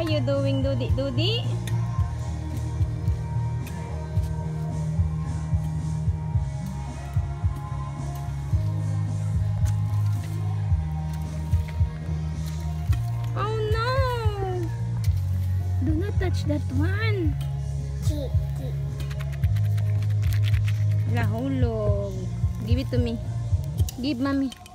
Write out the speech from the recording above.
you doing, Dudi? Dudi? Oh no! Do not touch that one. Lahulog. Give it to me. Give mommy.